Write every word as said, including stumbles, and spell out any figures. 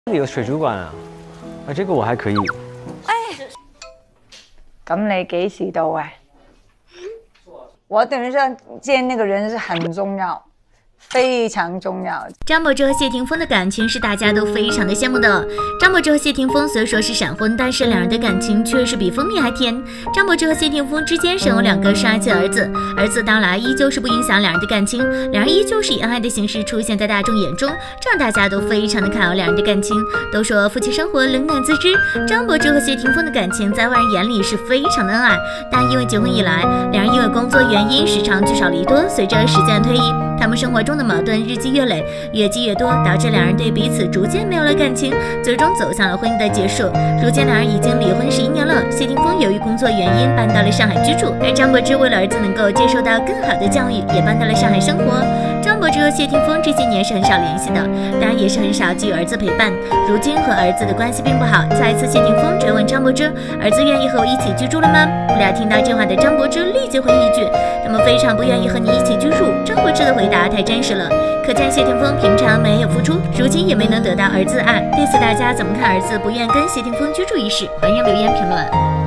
这里有水族馆啊，啊，这个我还可以。 哎，咁你幾時到啊？我等于说见那个人是很重要。 非常重要。 张柏芝和谢霆锋的感情是大家都非常的羡慕的。张柏芝和谢霆锋虽说是闪婚，但是两人的感情却是比蜂蜜还甜。张柏芝和谢霆锋之间生有两个帅气的儿子，儿子当然依旧是不影响两人的感情，两人依旧是以恩爱的形式出现在大众眼中，这让大家都非常的看好两人的感情。都说夫妻生活冷暖自知，张柏芝和谢霆锋的感情在外人眼里是非常的恩爱，但因为结婚以来，两人因为工作原因时常聚少离多，随着时间的推移，他们生活中的矛盾日积月累，越积越多，导致两人对彼此逐渐没有了感情，最终走向了婚姻的结束。如今两人已经离婚十一年了。谢霆锋由于工作原因搬到了上海居住，而张柏芝为了儿子能够接受到更好的教育，也搬到了上海生活。张柏芝和谢霆锋这些年是很少联系的，当然也是很少给予儿子陪伴。如今和儿子的关系并不好，再一次谢霆锋追问张柏芝：“儿子愿意和我一起居住了吗？”不料听到这话的张柏芝立即回应一句：“他们非常不愿意和你一起居住。”张柏芝的回答太真实了。 可见谢霆锋平常没有付出，如今也没能得到儿子的爱。对此大家怎么看儿子不愿跟谢霆锋居住一事？欢迎留言评论。